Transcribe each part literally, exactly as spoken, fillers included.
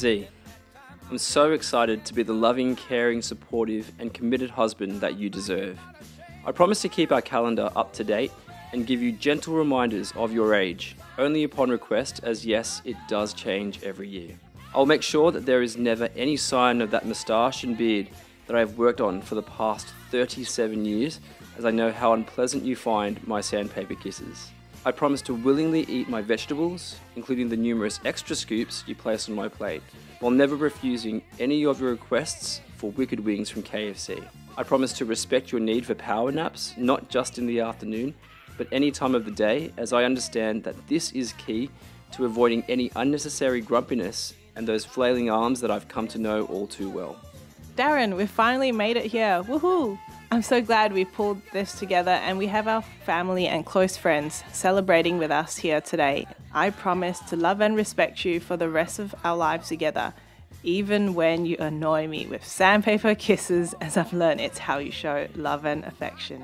Zhi. I'm so excited to be the loving, caring, supportive and committed husband that you deserve. I promise to keep our calendar up to date and give you gentle reminders of your age, only upon request, as yes, it does change every year. I'll make sure that there is never any sign of that moustache and beard that I've worked on for the past thirty-seven years, as I know how unpleasant you find my sandpaper kisses. I promise to willingly eat my vegetables, including the numerous extra scoops you place on my plate, while never refusing any of your requests for wicked wings from K F C. I promise to respect your need for power naps, not just in the afternoon, but any time of the day, as I understand that this is key to avoiding any unnecessary grumpiness and those flailing arms that I've come to know all too well. Darren, we've finally made it here. Woohoo! I'm so glad we pulled this together and we have our family and close friends celebrating with us here today. I promise to love and respect you for the rest of our lives together, even when you annoy me with sandpaper kisses, as I've learned it's how you show love and affection.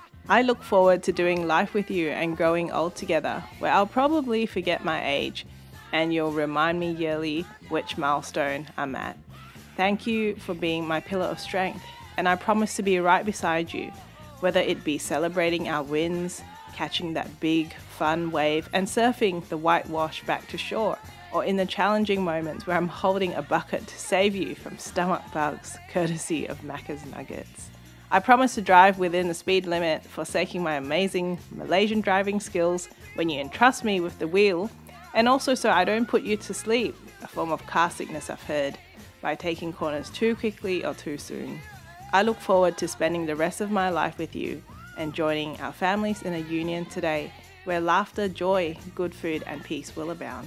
I look forward to doing life with you and growing old together, where I'll probably forget my age and you'll remind me yearly which milestone I'm at. Thank you for being my pillar of strength, and I promise to be right beside you, whether it be celebrating our wins, catching that big, fun wave, and surfing the whitewash back to shore, or in the challenging moments where I'm holding a bucket to save you from stomach bugs, courtesy of Macca's Nuggets. I promise to drive within the speed limit, forsaking my amazing Malaysian driving skills when you entrust me with the wheel, and also so I don't put you to sleep, a form of car sickness I've heard, by taking corners too quickly or too soon. I look forward to spending the rest of my life with you and joining our families in a union today where laughter, joy, good food and peace will abound.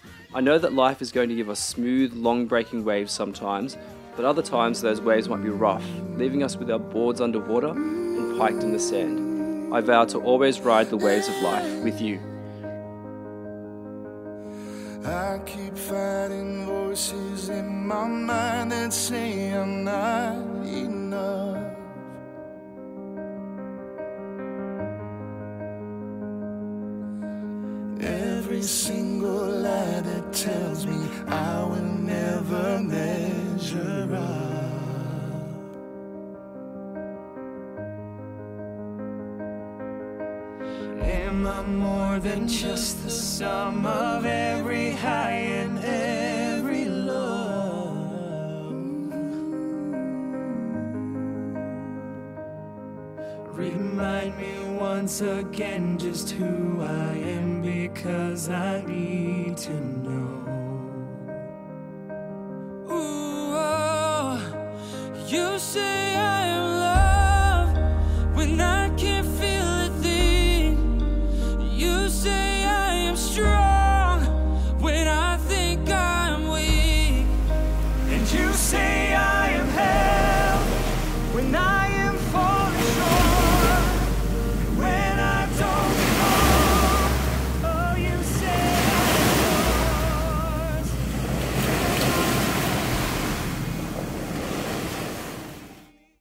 I know that life is going to give us smooth, long-breaking waves sometimes, but other times those waves might be rough, leaving us with our boards underwater and piked in the sand. I vow to always ride the waves of life with you. I keep fighting voices in my mind that say I'm not enough. Every single lie that tells me I will never measure up. Am I more than just the sum of every high and every low? Remind me once again just who I am, because I need to know. Ooh, oh, you say